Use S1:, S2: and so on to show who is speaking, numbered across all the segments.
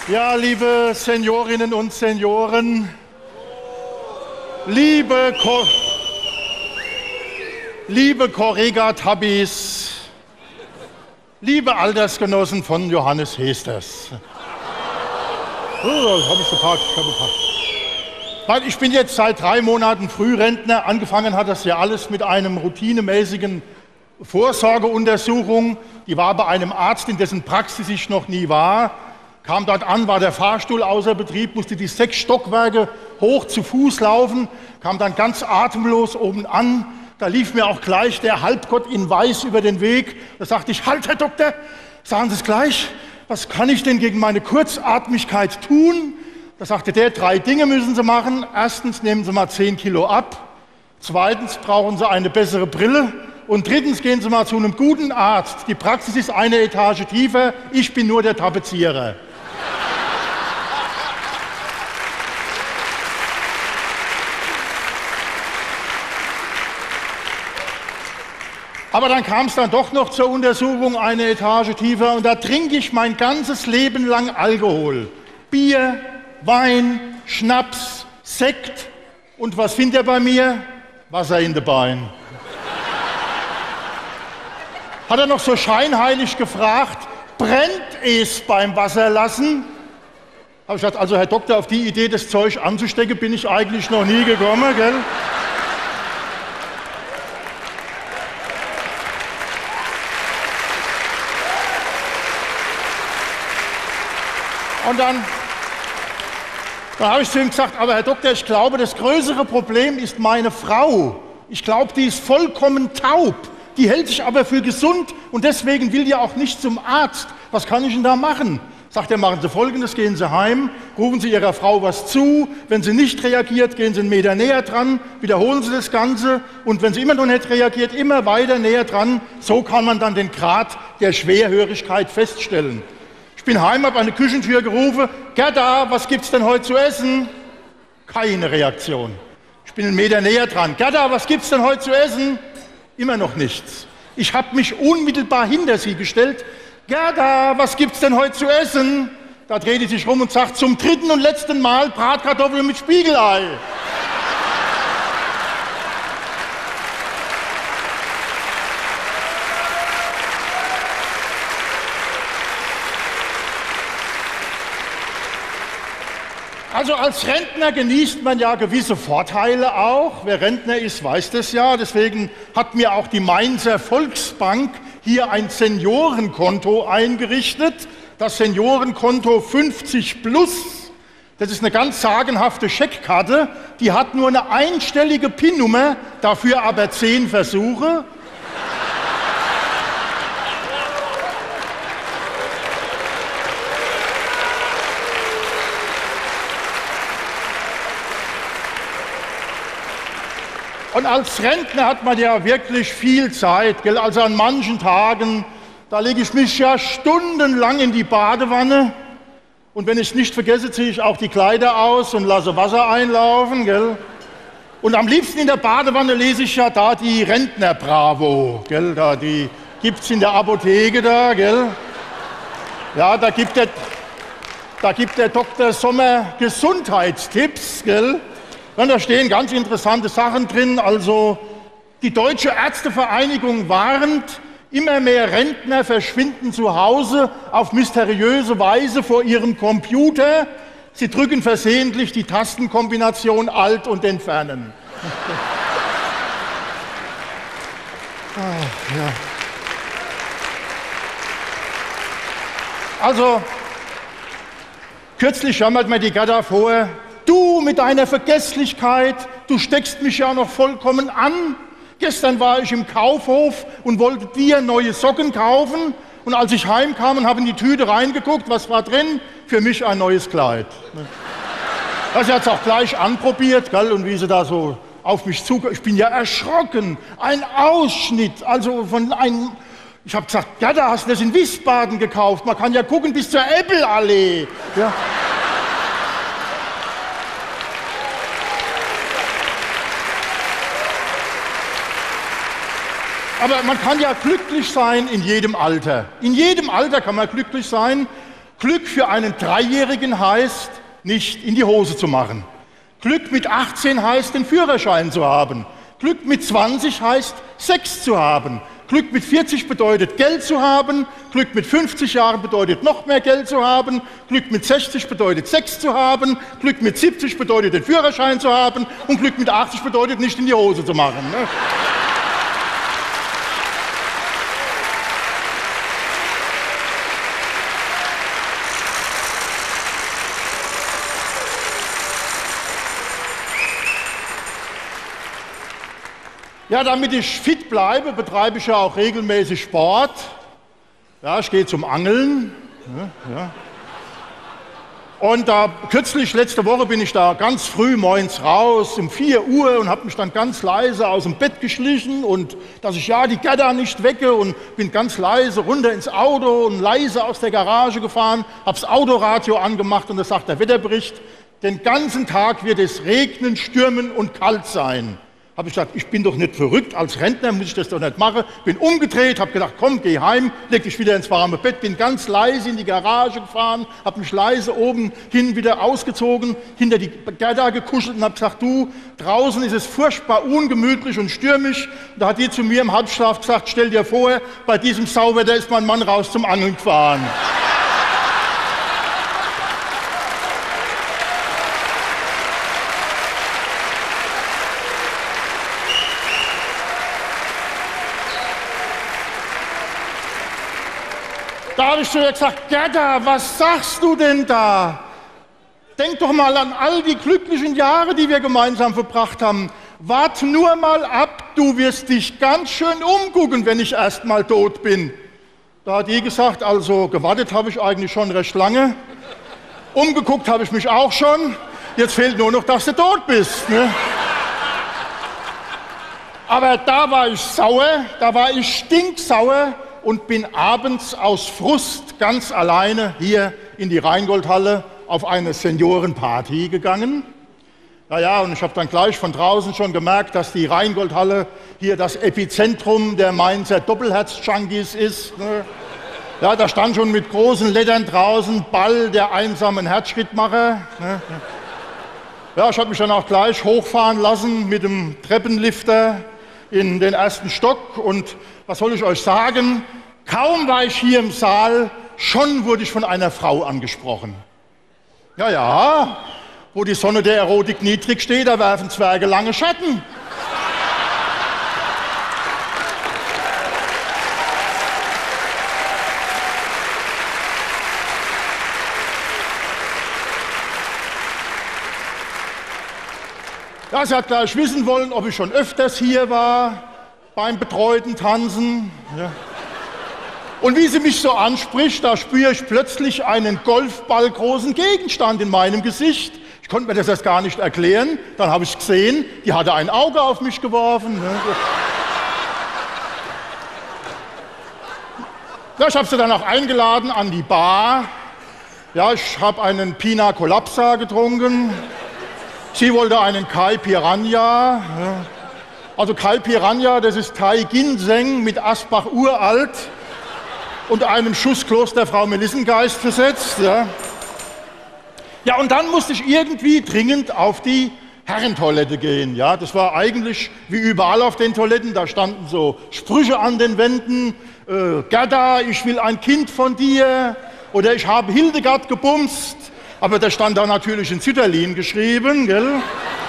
S1: Ja, liebe Seniorinnen und Senioren, liebe Correga-Tabis, liebe Altersgenossen von Johannes Hesters. Oh, das habe ich gepackt. Ich bin jetzt seit 3 Monaten Frührentner. Angefangen hat das ja alles mit einem routinemäßigen Vorsorgeuntersuchung. Die war bei einem Arzt, in dessen Praxis ich noch nie war. Kam dort an, war der Fahrstuhl außer Betrieb, musste die 6 Stockwerke hoch zu Fuß laufen, kam dann ganz atemlos oben an. Da lief mir auch gleich der Halbgott in Weiß über den Weg. Da sagte ich: Halt, Herr Doktor, sagen Sie es gleich, was kann ich denn gegen meine Kurzatmigkeit tun? Da sagte der: 3 Dinge müssen Sie machen. Erstens, nehmen Sie mal 10 Kilo ab. Zweitens, brauchen Sie eine bessere Brille. Und drittens, gehen Sie mal zu einem guten Arzt. Die Praxis ist eine Etage tiefer, ich bin nur der Tapezierer. Aber dann kam es dann doch noch zur Untersuchung eine Etage tiefer und da trinke ich mein ganzes Leben lang Alkohol. Bier, Wein, Schnaps, Sekt und was findet ihr bei mir? Wasser in den Beinen. Hat er noch so scheinheilig gefragt: Brennt es beim Wasserlassen? Habe ich gesagt: Also Herr Doktor, auf die Idee, das Zeug anzustecken, bin ich eigentlich noch nie gekommen, gell? Und dann habe ich zu ihm gesagt: Aber Herr Doktor, ich glaube, das größere Problem ist meine Frau. Ich glaube, die ist vollkommen taub. Die hält sich aber für gesund und deswegen will die auch nicht zum Arzt. Was kann ich denn da machen? Sagt er: Machen Sie Folgendes, gehen Sie heim, rufen Sie Ihrer Frau was zu. Wenn sie nicht reagiert, gehen Sie 1 Meter näher dran, wiederholen Sie das Ganze. Und wenn sie immer noch nicht reagiert, immer weiter näher dran. So kann man dann den Grad der Schwerhörigkeit feststellen. Ich bin heim, habe an die Küchentür gerufen: Gerda, was gibt's denn heute zu essen? Keine Reaktion. Ich bin 1 Meter näher dran. Gerda, was gibt's denn heute zu essen? Immer noch nichts. Ich habe mich unmittelbar hinter sie gestellt. Gerda, was gibt's denn heute zu essen? Da dreht sie sich rum und sagt: Zum 3. und letzten Mal Bratkartoffeln mit Spiegelei. Also als Rentner genießt man ja gewisse Vorteile auch. Wer Rentner ist, weiß das ja. Deswegen hat mir auch die Mainzer Volksbank hier ein Seniorenkonto eingerichtet. Das Seniorenkonto 50 Plus. Das ist eine ganz sagenhafte Scheckkarte. Die hat nur eine einstellige PIN-Nummer, dafür aber 10 Versuche. Und als Rentner hat man ja wirklich viel Zeit, gell? Also an manchen Tagen, da lege ich mich ja stundenlang in die Badewanne und wenn ich es nicht vergesse, ziehe ich auch die Kleider aus und lasse Wasser einlaufen, gell? Und am liebsten in der Badewanne lese ich ja da die Rentner-Bravo, gell? Da, die gibt es in der Apotheke da, gell? Ja, da gibt der Dr. Sommer Gesundheitstipps, gell? Und da stehen ganz interessante Sachen drin. Also die Deutsche Ärztevereinigung warnt: Immer mehr Rentner verschwinden zu Hause auf mysteriöse Weise vor ihrem Computer. Sie drücken versehentlich die Tastenkombination Alt und entfernen. Ja. Also kürzlich jammert mir die Gerda vor: Du mit deiner Vergesslichkeit, du steckst mich ja noch vollkommen an. Gestern war ich im Kaufhof und wollte dir neue Socken kaufen. Und als ich heimkam und habe in die Tüte reingeguckt, was war drin? Für mich ein neues Kleid. Das hat sie auch gleich anprobiert, gell? Und wie sie da so auf mich zukam. Ich bin ja erschrocken. Ein Ausschnitt, also von einem... Ich habe gesagt: Gerda, hast du das in Wiesbaden gekauft? Man kann ja gucken bis zur Eppelallee. Ja. Aber man kann ja glücklich sein in jedem Alter. In jedem Alter kann man glücklich sein. Glück für einen Dreijährigen heißt, nicht in die Hose zu machen. Glück mit 18 heißt, den Führerschein zu haben. Glück mit 20 heißt, Sex zu haben. Glück mit 40 bedeutet, Geld zu haben. Glück mit 50 Jahren bedeutet, noch mehr Geld zu haben. Glück mit 60 bedeutet, Sex zu haben. Glück mit 70 bedeutet, den Führerschein zu haben. Und Glück mit 80 bedeutet, nicht in die Hose zu machen. Ne? Ja, damit ich fit bleibe, betreibe ich ja auch regelmäßig Sport. Ja, ich gehe zum Angeln. Ja. Und kürzlich, letzte Woche, bin ich da ganz früh morgens raus, um 4 Uhr, und habe mich dann ganz leise aus dem Bett geschlichen, und dass ich ja die Gerda nicht wecke, und bin ganz leise runter ins Auto und leise aus der Garage gefahren, habe das Autoradio angemacht, und da sagt der Wetterbericht, den ganzen Tag wird es regnen, stürmen und kalt sein. Habe ich gesagt, ich bin doch nicht verrückt, als Rentner muss ich das doch nicht machen. Bin umgedreht, habe gedacht, komm, geh heim, leg dich wieder ins warme Bett, bin ganz leise in die Garage gefahren, habe mich leise oben hin wieder ausgezogen, hinter die Gerda gekuschelt und habe gesagt, du, draußen ist es furchtbar ungemütlich und stürmisch. Und da hat die zu mir im Halbschlaf gesagt, stell dir vor, bei diesem Sauwetter ist mein Mann raus zum Angeln gefahren. Da habe ich zu ihr gesagt, Gerda, was sagst du denn da? Denk doch mal an all die glücklichen Jahre, die wir gemeinsam verbracht haben. Wart nur mal ab, du wirst dich ganz schön umgucken, wenn ich erst mal tot bin. Da hat die gesagt, also gewartet habe ich eigentlich schon recht lange. Umgeguckt habe ich mich auch schon. Jetzt fehlt nur noch, dass du tot bist. Ne? Aber da war ich sauer, da war ich stinksauer. Und bin abends aus Frust ganz alleine hier in die Rheingoldhalle auf eine Seniorenparty gegangen. Naja, und ich habe dann gleich von draußen schon gemerkt, dass die Rheingoldhalle hier das Epizentrum der Mainzer Doppelherz-Junkies ist. Ne? Ja, da stand schon mit großen Lettern draußen, Ball der einsamen Herzschrittmacher. Ne? Ja, ich habe mich dann auch gleich hochfahren lassen mit dem Treppenlifter in den ersten Stock, und was soll ich euch sagen? Kaum war ich hier im Saal, schon wurde ich von einer Frau angesprochen. Ja, ja, wo die Sonne der Erotik niedrig steht, da werfen Zwerge lange Schatten. Ja, sie hat gleich wissen wollen, ob ich schon öfters hier war, beim betreuten Tanzen. Ja. Und wie sie mich so anspricht, da spüre ich plötzlich einen golfballgroßen Gegenstand in meinem Gesicht. Ich konnte mir das erst gar nicht erklären. Dann habe ich gesehen, die hatte ein Auge auf mich geworfen. Ja, ich habe sie dann auch eingeladen an die Bar. Ja, ich habe einen Pina Colapsa getrunken. Sie wollte einen Kai Piranha. Also Kai Piranha, das ist Thai Ginseng mit Asbach uralt und einem Schuss Klosterfrau Melissengeist versetzt. Ja. Ja, und dann musste ich irgendwie dringend auf die Herrentoilette gehen. Ja, das war eigentlich wie überall auf den Toiletten, da standen so Sprüche an den Wänden. Gerda, ich will ein Kind von dir, oder ich habe Hildegard gebumst. Aber da stand da natürlich in Sütterlin geschrieben, gell?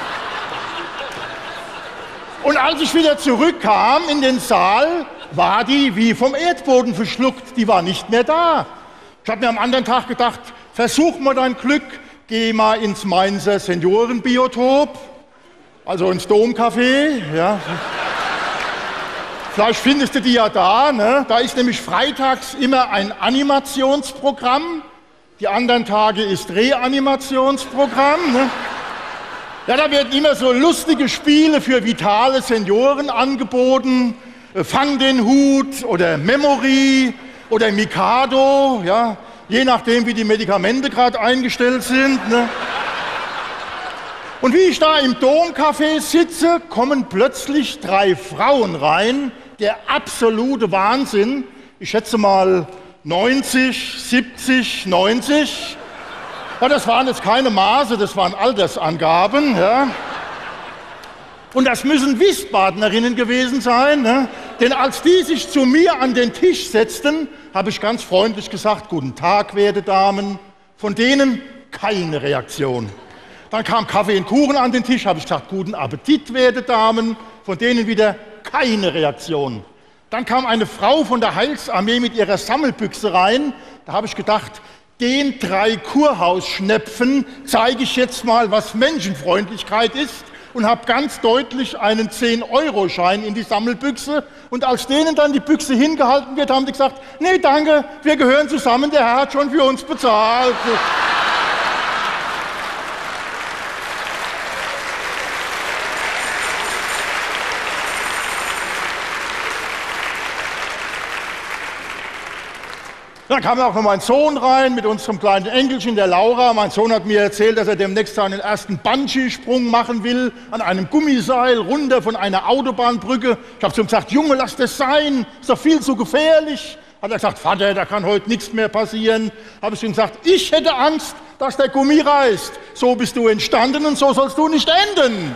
S1: Und als ich wieder zurückkam in den Saal, war die wie vom Erdboden verschluckt, die war nicht mehr da. Ich habe mir am anderen Tag gedacht, versuch mal dein Glück, geh mal ins Mainzer Seniorenbiotop, also ins Domcafé, ja. Vielleicht findest du die ja da, ne? Da ist nämlich freitags immer ein Animationsprogramm. Die anderen Tage ist Reanimationsprogramm. Ne? Ja, da werden immer so lustige Spiele für vitale Senioren angeboten. Fang den Hut oder Memory oder Mikado, ja? Je nachdem, wie die Medikamente gerade eingestellt sind. Ne? Und wie ich da im Domcafé sitze, kommen plötzlich 3 Frauen rein. Der absolute Wahnsinn. Ich schätze mal 90, 70, 90. Ja, das waren jetzt keine Maße, das waren Altersangaben. Ja. Und das müssen Wiesbadnerinnen gewesen sein, ne? Denn als die sich zu mir an den Tisch setzten, habe ich ganz freundlich gesagt, guten Tag, werte Damen. Von denen keine Reaktion. Dann kam Kaffee und Kuchen an den Tisch, habe ich gesagt, guten Appetit, werte Damen. Von denen wieder keine Reaktion. Dann kam eine Frau von der Heilsarmee mit ihrer Sammelbüchse rein. Da habe ich gedacht, den 3 Kurhausschnepfen zeige ich jetzt mal, was Menschenfreundlichkeit ist. Und habe ganz deutlich einen 10-Euro-Schein in die Sammelbüchse. Und als denen dann die Büchse hingehalten wird, haben die gesagt, nee, danke, wir gehören zusammen, der Herr hat schon für uns bezahlt. Dann kam auch noch mein Sohn rein mit unserem kleinen Enkelchen, der Laura. Mein Sohn hat mir erzählt, dass er demnächst seinen ersten Bungee-Sprung machen will, an einem Gummiseil, runter von einer Autobahnbrücke. Ich habe zu ihm gesagt, Junge, lass das sein, ist doch viel zu gefährlich. Hat er gesagt, Vater, da kann heute nichts mehr passieren. Habe ich zu ihm gesagt, ich hätte Angst, dass der Gummi reißt. So bist du entstanden und so sollst du nicht enden.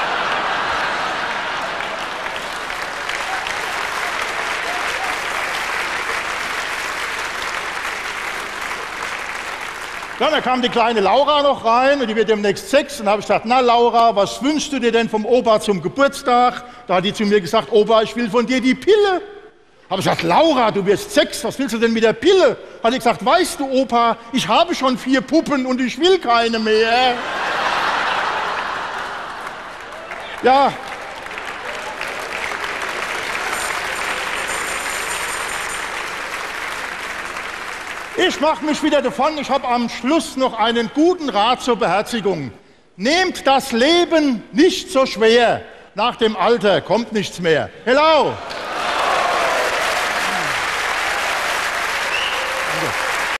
S1: Ja, da kam die kleine Laura noch rein und die wird demnächst 6. Und da habe ich gesagt, na Laura, was wünschst du dir denn vom Opa zum Geburtstag? Da hat die zu mir gesagt, Opa, ich will von dir die Pille. Habe ich gesagt, Laura, du wirst 6, was willst du denn mit der Pille? Hat die gesagt, weißt du Opa, ich habe schon 4 Puppen und ich will keine mehr. Ja. Ich mache mich wieder davon, ich habe am Schluss noch einen guten Rat zur Beherzigung. Nehmt das Leben nicht so schwer. Nach dem Alter kommt nichts mehr. Hello!